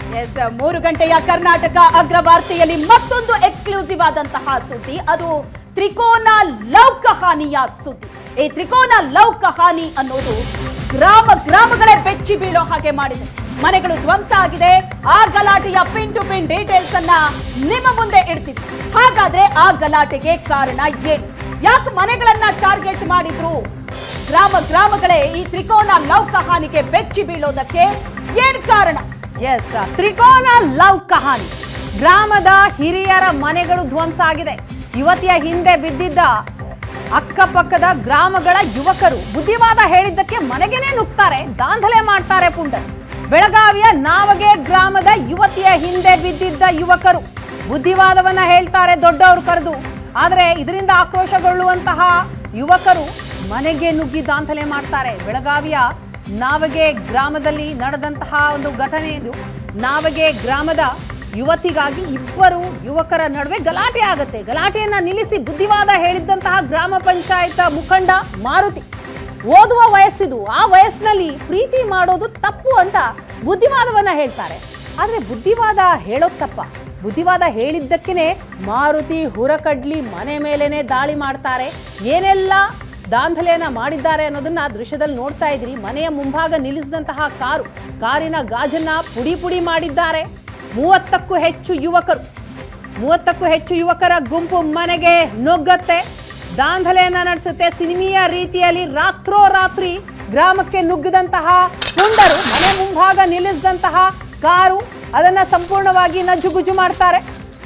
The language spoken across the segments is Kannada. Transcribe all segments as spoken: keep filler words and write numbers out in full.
ಎಸ್ ಮೂರು ಗಂಟೆಯ ಕರ್ನಾಟಕ ಅಗ್ರವಾರ್ತೆಯಲ್ಲಿ ಮತ್ತೊಂದು ಎಕ್ಸ್ಕ್ಲೂಸಿವ್ ಆದಂತಹ ಸುದ್ದಿ. ಅದು ತ್ರಿಕೋನ ಲವ್ ಕಹಾನಿಯ ಸುದ್ದಿ. ಈ ತ್ರಿಕೋನ ಲವ್ ಕಹಾನಿ ಅನ್ನೋದು ಗ್ರಾಮ ಗ್ರಾಮಗಳೇ ಬೆಚ್ಚಿ ಬೀಳೋ ಹಾಗೆ ಮಾಡಿದೆ. ಮನೆಗಳು ಧ್ವಂಸ ಆಗಿದೆ. ಆ ಗಲಾಟೆಯ ಪಿನ್ ಟು ಪಿನ್ ಡೀಟೇಲ್ಸ್ ಅನ್ನ ನಿಮ್ಮ ಮುಂದೆ ಇಡ್ತೀವಿ. ಹಾಗಾದ್ರೆ ಆ ಗಲಾಟೆಗೆ ಕಾರಣ ಏನು? ಯಾಕೆ ಮನೆಗಳನ್ನ ಟಾರ್ಗೆಟ್ ಮಾಡಿದ್ರು? ಗ್ರಾಮ ಗ್ರಾಮಗಳೇ ಈ ತ್ರಿಕೋನ ಲವ್ ಕಹಾನಿಗೆ ಬೆಚ್ಚಿ ಬೀಳೋದಕ್ಕೆ ಏನ್ ಕಾರಣ? ಎಸ್, ತ್ರಿಕೋನ ಲವ್ ಕಹಾನಿ. ಗ್ರಾಮದ ಹಿರಿಯರ ಮನೆಗಳು ಧ್ವಂಸ ಆಗಿದೆ. ಯುವತಿಯ ಹಿಂದೆ ಬಿದ್ದಿದ್ದ ಅಕ್ಕಪಕ್ಕದ ಗ್ರಾಮಗಳ ಯುವಕರು ಬುದ್ಧಿವಾದ ಹೇಳಿದ್ದಕ್ಕೆ ಮನೆಗೇನೆ ನುಗ್ತಾರೆ, ದಾಂಧಲೆ ಮಾಡ್ತಾರೆ ಪುಂಡರು. ಬೆಳಗಾವಿಯ ನಾವಗೆ ಗ್ರಾಮದ ಯುವತಿಯ ಹಿಂದೆ ಬಿದ್ದಿದ್ದ ಯುವಕರು ಬುದ್ಧಿವಾದವನ್ನ ಹೇಳ್ತಾರೆ ದೊಡ್ಡವರು ಕರೆದು. ಆದರೆ ಇದರಿಂದ ಆಕ್ರೋಶಗೊಳ್ಳುವಂತಹ ಯುವಕರು ಮನೆಗೆ ನುಗ್ಗಿ ದಾಂಧಲೆ ಮಾಡ್ತಾರೆ. ಬೆಳಗಾವಿಯ ನಾವಗೆ ಗ್ರಾಮದಲ್ಲಿ ನಡೆದಂತಹ ಒಂದು ಘಟನೆ ಇದು. ನಾವಗೆ ಗ್ರಾಮದ ಯುವತಿಗಾಗಿ ಇಬ್ಬರು ಯುವಕರ ನಡುವೆ ಗಲಾಟೆ ಆಗುತ್ತೆ. ಗಲಾಟೆಯನ್ನ ನಿಲ್ಲಿಸಿ ಬುದ್ಧಿವಾದ ಹೇಳಿದ್ದಂತಹ ಗ್ರಾಮ ಪಂಚಾಯತ್ ಮುಖಂಡ ಮಾರುತಿ, ಓದುವ ವಯಸ್ಸಿದು, ಆ ವಯಸ್ಸಿನಲ್ಲಿ ಪ್ರೀತಿ ಮಾಡೋದು ತಪ್ಪು ಅಂತ ಬುದ್ಧಿವಾದವನ್ನ ಹೇಳ್ತಾರೆ. ಆದ್ರೆ ಬುದ್ಧಿವಾದ ಹೇಳೋದು ತಪ್ಪ? ಬುದ್ಧಿವಾದ ಹೇಳಿದ್ದಕ್ಕೇನೆ ಮಾರುತಿ ಹುರಕಡ್ಲಿ ಮನೆ ಮೇಲೇನೆ ದಾಳಿ ಮಾಡ್ತಾರೆ. ಏನೆಲ್ಲ ದಾಂಧಲೆಯನ್ನ ಮಾಡಿದ್ದಾರೆ ಅನ್ನೋದನ್ನ ದೃಶ್ಯದಲ್ಲಿ ನೋಡ್ತಾ ಇದ್ರಿ. ಮನೆಯ ಮುಂಭಾಗ ನಿಲ್ಲಿಸಿದಂತಹ ಕಾರು ಕಾರಿನ ಗಾಜನ್ನ ಪುಡಿ ಪುಡಿ ಮಾಡಿದ್ದಾರೆ. ಮೂವತ್ತಕ್ಕೂ ಹೆಚ್ಚು ಯುವಕರು ಮೂವತ್ತಕ್ಕೂ ಹೆಚ್ಚು ಯುವಕರ ಗುಂಪು ಮನೆಗೆ ನುಗ್ಗತ್ತೆ, ದಾಂಧಲೆಯನ್ನ ನಡೆಸುತ್ತೆ. ಸಿನಿಮೀಯ ರೀತಿಯಲ್ಲಿ ರಾತ್ರೋರಾತ್ರಿ ಗ್ರಾಮಕ್ಕೆ ನುಗ್ಗಿದಂತಹ ಪುಂಡರು ಮನೆ ಮುಂಭಾಗ ನಿಲ್ಲಿಸಿದಂತಹ ಕಾರು ಅದನ್ನ ಸಂಪೂರ್ಣವಾಗಿ ನಜ್ಜುಗುಜ್ಜು ಮಾಡ್ತಾರೆ.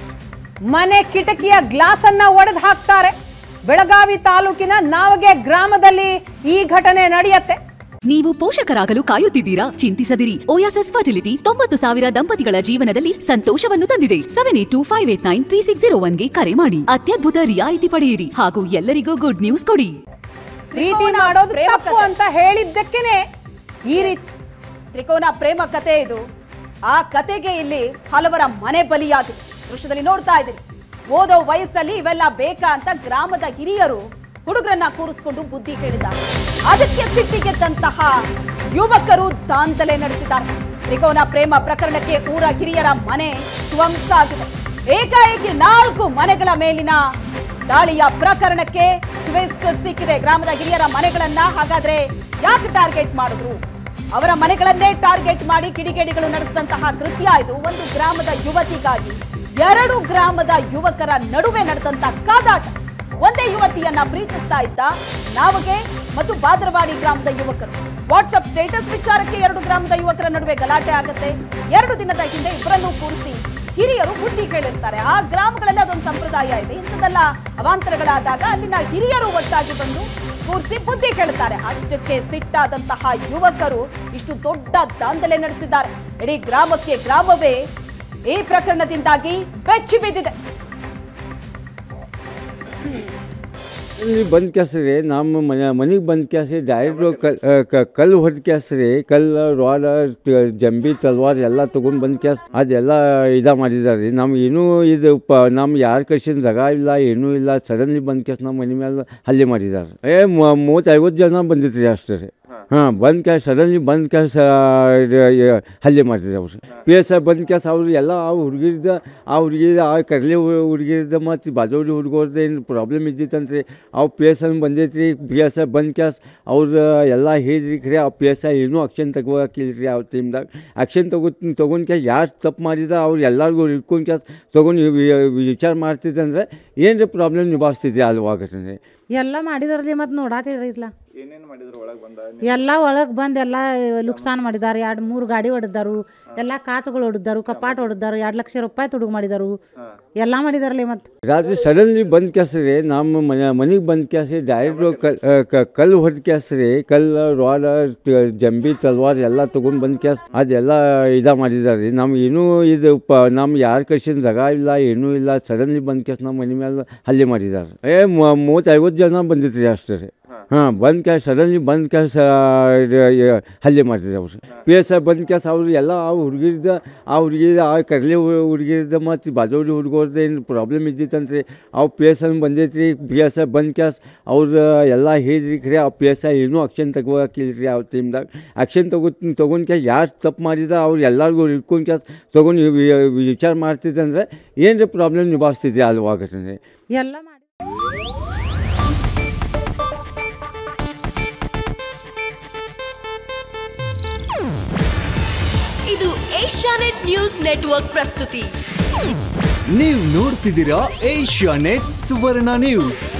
ಮನೆ ಕಿಟಕಿಯ ಗ್ಲಾಸ್ ಅನ್ನ ಒಡೆದು ಹಾಕ್ತಾರೆ. ಬೆಳಗಾವಿ ತಾಲೂಕಿನ ನಾವಗೆ ಗ್ರಾಮದಲ್ಲಿ ಈ ಘಟನೆ ನಡೆಯುತ್ತೆ. ನೀವು ಪೋಷಕರಾಗಲು ಕಾಯುತ್ತಿದ್ದೀರಾ? ಚಿಂತಿಸದಿರಿ. ಓಯಾಸಸ್ ಫರ್ಟಿಲಿಟಿ ತೊಂಬತ್ತು ಸಾವಿರ ದಂಪತಿಗಳ ಜೀವನದಲ್ಲಿ ಸಂತೋಷವನ್ನು ತಂದಿದೆ. Seven eight two five eight nine three six zero ಒನ್ಗೆ ಕರೆ ಮಾಡಿ ಅತ್ಯದ್ಭುತ ರಿಯಾಯಿತಿ ಪಡೆಯಿರಿ ಹಾಗೂ ಎಲ್ಲರಿಗೂ ಗುಡ್ ನ್ಯೂಸ್ ಕೊಡಿ. ಪ್ರೀತಿ ಮಾಡೋದು ತಪ್ಪು ಅಂತ ಹೇಳಿದ್ದಕ್ಕೇನೆ ಈ ರೀತಿ ತ್ರಿಕೋನ ಪ್ರೇಮ ಕತೆ ಇದು. ಆ ಕತೆಗೆ ಇಲ್ಲಿ ಹಲವರ ಮನೆ ಬಲಿಯಾಗಿದೆ. ದೃಶ್ಯದಲ್ಲಿ ನೋಡ್ತಾ ಇದ್ದೀರಿ. ಓದೋ ವಯಸ್ಸಲ್ಲಿ ಇವೆಲ್ಲ ಬೇಕಾ ಅಂತ ಗ್ರಾಮದ ಹಿರಿಯರು ಹುಡುಗರನ್ನ ಕೂರಿಸಿಕೊಂಡು ಬುದ್ಧಿ ಹೇಳಿದ್ದಾರೆ. ಅದಕ್ಕೆ ಸಿಟ್ಟಿಗೆದ್ದಂತಹ ಯುವಕರು ದಾಂಧಲೆ ನಡೆಸಿದ್ದಾರೆ. ತ್ರಿಕೋನ ಪ್ರೇಮ ಪ್ರಕರಣಕ್ಕೆ ಊರ ಹಿರಿಯರ ಮನೆ ಧ್ವಂಸ ಆಗಿದೆ. ಏಕಾಏಕಿ ನಾಲ್ಕು ಮನೆಗಳ ಮೇಲಿನ ದಾಳಿಯ ಪ್ರಕರಣಕ್ಕೆ ಟ್ವಿಸ್ಟ್ ಸಿಕ್ಕಿದೆ. ಗ್ರಾಮದ ಹಿರಿಯರ ಮನೆಗಳನ್ನ ಹಾಗಾದ್ರೆ ಯಾಕೆ ಟಾರ್ಗೆಟ್ ಮಾಡಿದ್ರು? ಅವರ ಮನೆಗಳನ್ನೇ ಟಾರ್ಗೆಟ್ ಮಾಡಿ ಕಿಡಿಗೇಡಿಗಳು ನಡೆಸಿದಂತಹ ಕೃತ್ಯ ಇದು. ಒಂದು ಗ್ರಾಮದ ಯುವತಿಗಾಗಿ ಎರಡು ಗ್ರಾಮದ ಯುವಕರ ನಡುವೆ ನಡೆದಂತಹ ಕಾದಾಟ. ಒಂದೇ ಯುವತಿಯನ್ನ ಪ್ರೀತಿಸ್ತಾ ಇದ್ದ ನಾವಗೆ ಮತ್ತು ಬಾದರವಾಡಿ ಗ್ರಾಮದ ಯುವಕರು. ವಾಟ್ಸ್ಆಪ್ ಸ್ಟೇಟಸ್ ವಿಚಾರಕ್ಕೆ ಎರಡು ಗ್ರಾಮದ ಯುವಕರ ನಡುವೆ ಗಲಾಟೆ ಆಗುತ್ತೆ. ಎರಡು ದಿನದ ಹಿಂದೆ ಇಬ್ಬರನ್ನು ಕೂರಿಸಿ ಹಿರಿಯರು ಬುದ್ಧಿ ಹೇಳಿರ್ತಾರೆ. ಆ ಗ್ರಾಮಗಳಲ್ಲಿ ಅದೊಂದು ಸಂಪ್ರದಾಯ ಇದೆ. ಇಂಥದೆಲ್ಲ ಅವಾಂತರಗಳಾದಾಗ ಅಲ್ಲಿನ ಹಿರಿಯರು ಒಟ್ಟಾಗಿ ಬಂದು ಕೂರಿಸಿ ಬುದ್ಧಿ ಹೇಳ್ತಾರೆ. ಅಷ್ಟಕ್ಕೆ ಸಿಟ್ಟಾದಂತಹ ಯುವಕರು ಇಷ್ಟು ದೊಡ್ಡ ದಾಂಧಲೆ ನಡೆಸಿದ್ದಾರೆ. ಇಡೀ ಗ್ರಾಮಕ್ಕೆ ಗ್ರಾಮವೇ ಈ ಪ್ರಕರಣದಿಂದಾಗಿ ಬೆಚ್ಚಿ ಬಿದ್ದಿದೆ. ಬಂದ್ ಕ್ಯಾಸ್ರಿ ನಮ್ಮ ಮನೆ ಮನೆಗೆ ಬಂದ್ ಕ್ಯಾಸ್ರಿ ಡೈರೆಕ್ಟ್ರು ಕಲ್ ಕಲ್ಲು ಹೊಡೆದ ಕ್ಯಾಸ್ರಿ ಕಲ್ಲು ರಾಡ್ ಜಂಬಿ ತಲ್ವಾರ್ ಎಲ್ಲ ತೊಗೊಂಡು ಬಂದ್ ಕ್ಯಾಸ್ ಅದೆಲ್ಲ ಇದು ಮಾಡಿದ್ದಾರೆ ರೀ. ನಮ್ಗೆ ಏನೂ ಇದು ಪ ನಮ್ಗೆ ಯಾರು ಕಳ್ಸಿನ ಜಾಗ ಇಲ್ಲ, ಏನೂ ಇಲ್ಲ. ಸಡನ್ಲಿ ಬಂದ್ ಕ್ಯಾಸ್ ನಮ್ಮ ಮನೆ ಮೇಲೆ ಹಲ್ಲೆ ಮಾಡಿದ್ದಾರೆ. ಏ ಮೂವತ್ತು ಐವತ್ತು ಜನ ಬಂದಿತ್ತು ರೀ ಅಷ್ಟೇ ರೀ. ಹಾಂ, ಬಂದ್ ಕ್ಯಾಸ್ ಸಡನ್ಲಿ ಬಂದ್ ಕ್ಯಾಸ್ ಹಲ್ಲೆ ಮಾಡಿದ್ರು ಅವ್ರು. ಪಿ ಎಸ್ ಐ ಬಂದ್ ಕ್ಯಾಸ್ ಅವ್ರು ಎಲ್ಲ ಆ ಹುಡುಗಿರ್ದ ಆ ಹುಡುಗಿದ ಆ ಕರ್ಲಿ ಹುಡುಗಿರ್ದ ಮತ್ತು ಬಾಜೋಡಿ ಹುಡುಗರ್ದು ಏನು ಪ್ರಾಬ್ಲಮ್ ಇದ್ದಿತ್ತಂತ್ರಿ. ಅವು ಪಿ ಎಸ್ ಐ ಬಂದೈತಿ ರೀ. ಪಿ ಎಸ್ ಐ ಬಂದ್ ಕ್ಯಾಸ್ ಅವ್ರದ್ದು ಎಲ್ಲ ಹೇಳಿದ್ರಿ. ಖರೆ ಆ ಪಿ ಎಸ್ ಐ ಏನೂ ಆಕ್ಷನ್ ತಗೋಕಿಲ್ಲ ರೀ. ಅವ್ರ ಟೀಮ್ದಾಗ ಆಕ್ಷನ್ ತಗೋ ತೊಗೊಂಡು ಕ್ಯಾಸ್ ಯಾರು ತಪ್ಪು ಮಾಡಿದ ಅವ್ರು ಎಲ್ಲರಿಗೂ ಇಟ್ಕೊಂಡು ಕ್ಯಾಸ್ ತೊಗೊಂಡು ವಿಚಾರ ಮಾಡ್ತಿದ್ದಂದ್ರೆ ಏನು ರೀ ಪ್ರಾಬ್ಲಮ್ ನಿಭಾಯಿಸ್ತಿದ್ರಿ ಅಲ್ವಾಗಟ್ರಿ. ಎಲ್ಲ ಮಾಡಿದಾರ್ರಿ. ಮತ್ತು ನೋಡಾತಿದ್ರಿ ಇಲ್ಲ ಎಲ್ಲ ಒಳಗೆ ಬಂದು ಎಲ್ಲ ಲುಕ್ಸಾನ್ ಮಾಡಿದಾರೆ. ಎರಡು ಮೂರು ಗಾಡಿ ಹೊಡೆದಾರು, ಎಲ್ಲ ಕಾಚುಗಳು ಹೊಡೆದಾರು, ಕಪಾಟ್ ಹೊಡೆದಾರು, ಎರಡು ಲಕ್ಷ ರೂಪಾಯಿ ತುಡುಗು ಮಾಡಿದಾರು, ಎಲ್ಲ ಮಾಡಿದಾರಲ್ಲ. ಮತ್ತು ರಾತ್ರಿ ಸಡನ್ಲಿ ಬಂದ್ ಕ್ಯಾಸ್ರಿ ನಮ್ಮ ಮನೆ ಮನೆಗೆ ಬಂದ್ ಕ್ಯಾಸ್ರಿ ಡೈರೆಕ್ಟ್ರು ಕಲ್ ಕಲ್ಲು ಹೊಡೆದ ಕ್ಯಾಸ್ರಿ ಕಲ್ಲು ರಾಡ್ ಜಂಬಿ ತಲ್ವಾರ್ ಎಲ್ಲ ತೊಗೊಂಡು ಬಂದ್ ಕ್ಯಾಸ್ ಅದೆಲ್ಲ ಇದು ಮಾಡಿದ್ದಾರೆ ರೀ. ನಮ್ಗೆ ಏನೂ ಇದು ಪ ನಮ್ಗೆ ಯಾರು ಕಳ್ಸಿನ ಜಾಗ ಇಲ್ಲ, ಏನೂ ಇಲ್ಲ. ಸಡನ್ಲಿ ಬಂದ್ ಕ್ಯಾಸ್ ನಮ್ಮ ಮನೆ ಮೇಲೆ ಹಲ್ಲೆ ಮಾಡಿದ್ದಾರೆ. ಏ ಮೂವತ್ತು ಐವತ್ತು ಜನ ಬಂದಿತ್ತು ರೀ ಅಷ್ಟೇ ರೀ. ಹಾಂ ಬಂದ್ ಕ್ಯಾಸ್ ಸಡನ್ಲಿ ಬಂದ್ ಕ್ಯಾಸ್ ಹಲ್ಲೆ ಮಾಡಿದ್ರು ಅವ್ರು ಪಿ ಎಸ್ ಐ ಬಂದ್ ಕ್ಯಾಸ್ ಅವ್ರು ಎಲ್ಲ ಆ ಹುಡುಗಿರ್ದ ಆ ಹುಡುಗಿದ ಆ ಕರ್ಲಿ ಹುಡುಗಿರ್ದ ಮತ್ತು ಬಾಜೋಡಿ ಹುಡುಗರ್ದು ಏನು ಪ್ರಾಬ್ಲಮ್ ಇದ್ದಿತ್ತಂತ್ರಿ ಅವು ಪಿ ಎಸ್ ಐ ಬಂದೈತ್ರಿ ಪಿ ಎಸ್ ಐ ಬಂದ್ ಕ್ಯಾಸ್ ಅವ್ರದ್ದು ಎಲ್ಲ ಹೇಳಿದ್ರಿ ಖರೆ ಆ ಪಿ ಎಸ್ ಐ ಏನೂ ಆಕ್ಷನ್ ತಗೋಕಿಲ್ರಿ ಅವ್ರ ಟೀಮ್ದಾಗ ಆಕ್ಷನ್ ತಗೋ ತೊಗೊಂಡು ಕ್ಯಾಸ್ ಯಾರು ತಪ್ಪು ಮಾಡಿದ ಅವ್ರು ಎಲ್ಲರಿಗೂ ಹಿಡ್ಕೊಂಡು ಕ್ಯಾಸ್ ತೊಗೊಂಡು ವಿಚಾರ ಮಾಡ್ತಿದ್ದಂದ್ರೆ ಏನು ರೀ ಪ್ರಾಬ್ಲಮ್ ನಿಭಾಯಿಸ್ತಿದ್ರಿ ಅಲ್ವಾಗ ಎಲ್ಲ ಮಾಡಿ ಇದು ಏಷ್ಯಾನೆಟ್ ನ್ಯೂಸ್ ನೆಟ್ವರ್ಕ್ ಪ್ರಸ್ತುತಿ. ನೀವು ನೋಡ್ತಿದ್ದೀರಾ ಏಷ್ಯಾನೆಟ್ ಸುವರ್ಣ ನ್ಯೂಸ್.